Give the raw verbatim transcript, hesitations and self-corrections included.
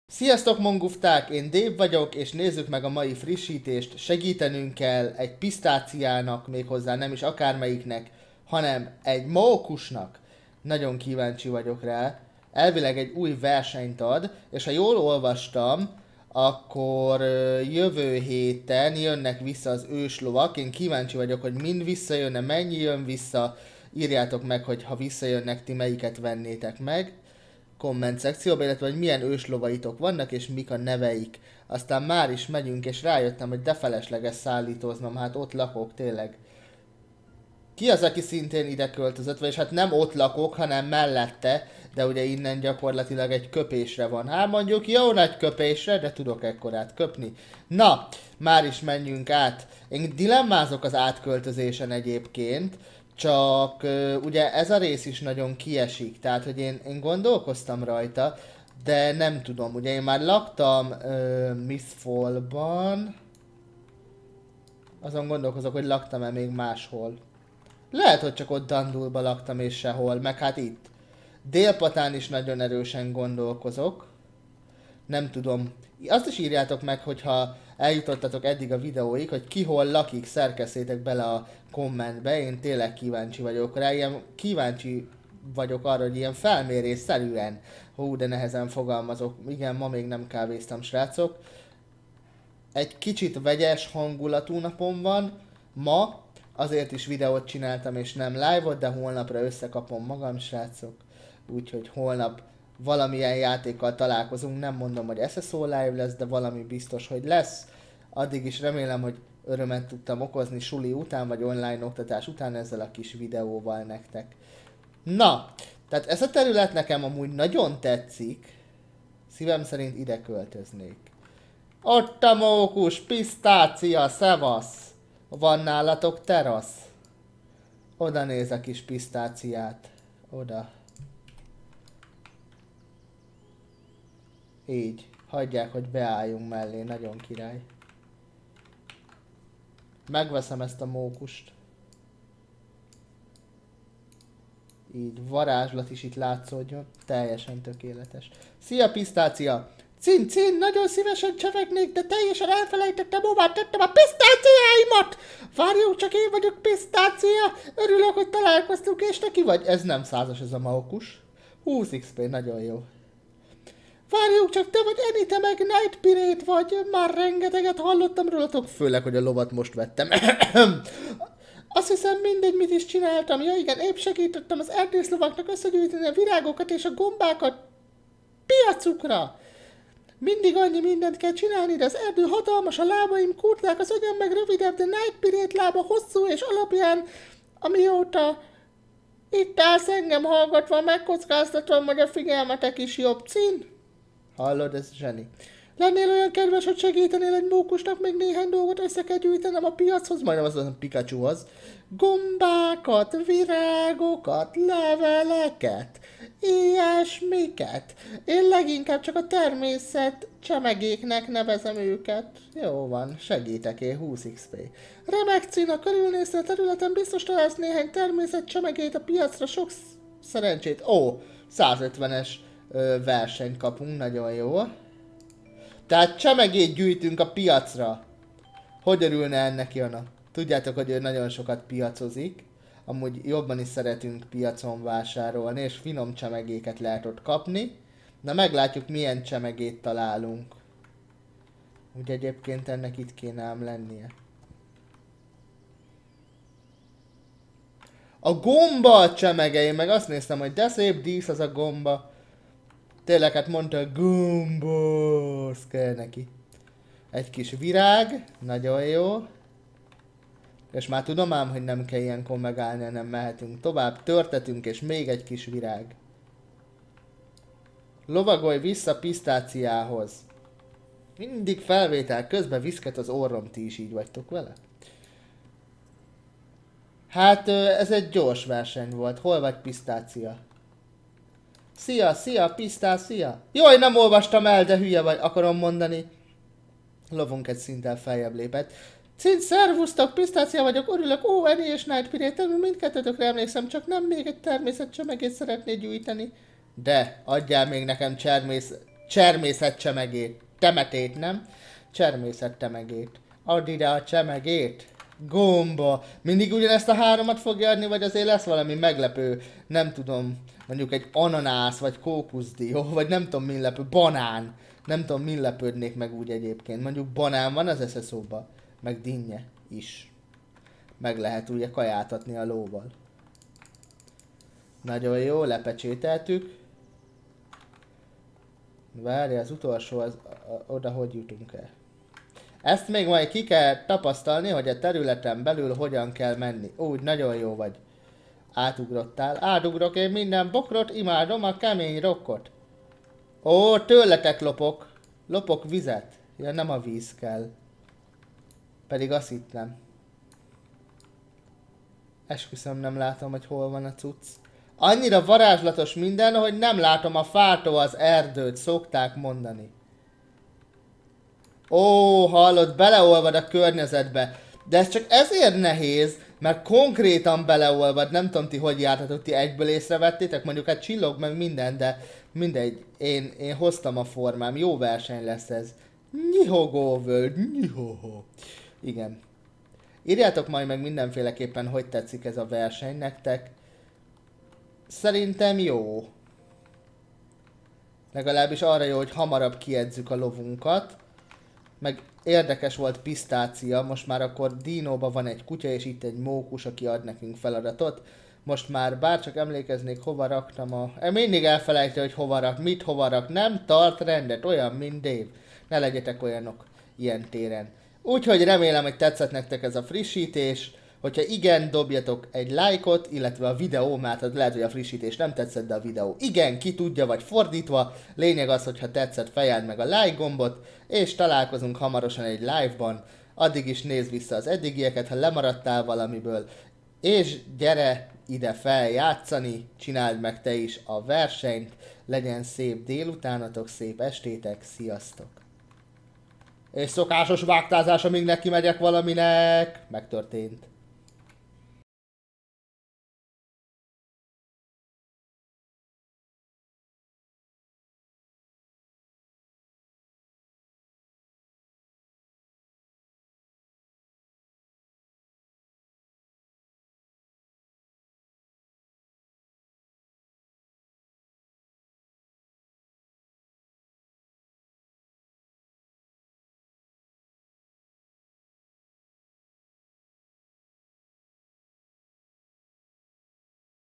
Sziasztok mongufták, én Dave vagyok, és nézzük meg a mai frissítést. Segítenünk kell egy pisztáciának, méghozzá nem is akármelyiknek, hanem egy mókusnak. Nagyon kíváncsi vagyok rá. Elvileg egy új versenyt ad, és ha jól olvastam, akkor ö, jövő héten jönnek vissza az őslovak. Én kíváncsi vagyok, hogy mind visszajönne, mennyi jön vissza. Írjátok meg, hogy ha visszajönnek, ti melyiket vennétek meg komment szekcióba, illetve hogy milyen őslovaitok vannak, és mik a neveik. Aztán már is megyünk, és rájöttem, hogy de felesleges szállítóznom, hát ott lakok, tényleg. Ki az, aki szintén ide költözött, vagyis hát nem ott lakok, hanem mellette, de ugye innen gyakorlatilag egy köpésre van. Hát mondjuk jó nagy köpésre, de tudok ekkorát köpni. Na, már is menjünk át. Én dilemmázok az átköltözésen egyébként, csak uh, ugye ez a rész is nagyon kiesik, tehát hogy én, én gondolkoztam rajta, de nem tudom, ugye én már laktam uh, Mistfallban, azon gondolkozok, hogy laktam-e még máshol. Lehet, hogy csak ott Dandulba laktam és sehol, meg hát itt. Délpatán is nagyon erősen gondolkozok. Nem tudom. Azt is írjátok meg, hogyha eljutottatok eddig a videóig, hogy ki hol lakik, szerkesszétek bele a kommentbe. Én tényleg kíváncsi vagyok rá. Ilyen kíváncsi vagyok arra, hogy ilyen felmérésszerűen. Hú, de nehezen fogalmazok. Igen, ma még nem kávéztam, srácok. Egy kicsit vegyes hangulatú napom van ma. Azért is videót csináltam és nem live-ot, de holnapra összekapom magam, srácok. Úgyhogy holnap valamilyen játékkal találkozunk, nem mondom, hogy es es o live lesz, de valami biztos, hogy lesz. Addig is remélem, hogy örömet tudtam okozni suli után, vagy online oktatás után ezzel a kis videóval nektek. Na, tehát ez a terület nekem amúgy nagyon tetszik. Szívem szerint ide költöznék. Ott a mókus, pisztácia, szevasz! Van nálatok terasz? Oda néz a kis pisztáciát. Oda. Így. Hagyják, hogy beálljunk mellé. Nagyon király. Megveszem ezt a mókust. Így. Varázslat is itt látszódjon. Teljesen tökéletes. Szia pisztácia! Cin, cin, nagyon szívesen csevegnék, de teljesen elfelejtettem, hová tettem a pisztáciáimat! Várjuk, csak én vagyok pisztácia! Örülök, hogy találkoztunk, és te ki vagy? Ez nem százas, ez a mókus. húsz iksz pé, nagyon jó. Várjuk, csak te vagy Eni, te meg Night Pirate vagy. Már rengeteget hallottam rólatok, főleg, hogy a lovat most vettem. Azt hiszem, mindegy, mit is csináltam. Ja igen, épp segítettem az erdészlovaknak összegyűjteni a virágokat és a gombákat piacukra. Mindig annyi mindent kell csinálni, de az erdő hatalmas, a lábaim kurták, az agyam meg rövidebb, de Night Pirate lába hosszú, és alapján, amióta itt állsz engem hallgatva, megkockáztatom, hogy a figyelmetek is jobb. Cín? Hallod, ez zseni. Lennél olyan kedves, hogy segítenél egy mókusnak, még néhány dolgot össze kell gyűjtenem a piachoz, majdnem az a Pikachuhoz. Gombákat, virágokat, leveleket, ilyesmiket. Én leginkább csak a természet csemegéknek nevezem őket. Jó van, segítek én, húsz iksz pé. Remek Cina, körülnézve a területen, biztos találsz néhány természet csemegét a piacra, sok szerencsét. Ó, százötvenes ö, versenyt kapunk, nagyon jó. Tehát csemegét gyűjtünk a piacra. Hogy örülne ennek Jana? Tudjátok, hogy ő nagyon sokat piacozik. Amúgy jobban is szeretünk piacon vásárolni, és finom csemegéket lehet ott kapni. Na meglátjuk, milyen csemegét találunk. Úgy egyébként ennek itt kéne ám lennie. A gomba csemege, én meg azt néztem, hogy de szép dísz az a gomba. Tényleg, hát mondta, gomba, az kell neki. Egy kis virág, nagyon jó. És már tudom ám, hogy nem kell ilyenkor megállni, hanem mehetünk tovább. Törtetünk, és még egy kis virág. Lovagolj vissza pisztáciához. Mindig felvétel közben viszket az orrom, ti is így vagytok vele? Hát ez egy gyors verseny volt. Hol vagy pisztácia? Szia, szia, pisztácia! Jaj, nem olvastam el, de hülye vagy, akarom mondani. Lovunk egy szinttel feljebb lépett. Cint, szervusztok, pisztácia vagyok, örülök, ó, Eni és Night Pirate, mindkettőtökre emlékszem, csak nem még egy természet csemegét szeretné gyűjteni. De, adjál még nekem csermész, Csermészet csemegét. Temetét, nem? Csermészet temegét. Add ide a csemegét. Gomba. Mindig ugyanezt a háromat fogja adni, vagy azért lesz valami meglepő, nem tudom, mondjuk egy ananász, vagy kókuszdió, vagy nem tudom min lepő, banán. Nem tudom min lepődnék meg úgy egyébként. Mondjuk banán van az es es o-ba, meg dinnye is. Meg lehet ugye kajátatni a lóval. Nagyon jó, lepecsételtük. Várj, az utolsó, az, a, oda hogy jutunk el? Ezt még majd ki kell tapasztalni, hogy a területen belül hogyan kell menni. Úgy, nagyon jó vagy. Átugrottál. Átugrok én minden bokrot, imádom a kemény rokkot. Ó, tőletek lopok. Lopok vizet. Ja, nem a víz kell. Pedig azt hittem. Esküszöm, nem látom, hogy hol van a cucc. Annyira varázslatos minden, hogy nem látom a fától az erdőt, szokták mondani. Ó, hallod, beleolvad a környezetbe. De ez csak ezért nehéz, mert konkrétan beleolvad. Nem tudom ti, hogy jártatok, ti egyből észrevettétek, mondjuk hát csillog meg minden, de mindegy. Én, én hoztam a formám, jó verseny lesz ez. Nyihogó völgy, nyihoho. Igen. Írjátok majd meg mindenféleképpen, hogy tetszik ez a verseny nektek. Szerintem jó. Legalábbis arra jó, hogy hamarabb kiedzük a lovunkat. Meg érdekes volt Pisztácia, most már akkor Dinóban van egy kutya, és itt egy mókus, aki ad nekünk feladatot. Most már bárcsak emlékeznék, hova raktam a... Mindig elfelejtő, hogy hova rak, mit hova rak, nem tart rendet, olyan, mint Dave. Ne legyetek olyanok ilyen téren. Úgyhogy remélem, hogy tetszett nektek ez a frissítés. Hogyha igen, dobjatok egy lájkot, illetve a videó, mert lehet, hogy a frissítés nem tetszett, de a videó igen, ki tudja, vagy fordítva. Lényeg az, hogyha tetszett, fejeld meg a like gombot, és találkozunk hamarosan egy live-ban. Addig is nézd vissza az eddigieket, ha lemaradtál valamiből, és gyere ide feljátszani, csináld meg te is a versenyt, legyen szép délutánatok, szép estétek, sziasztok! És szokásos vágtázás, amíg neki megyek valaminek, megtörtént.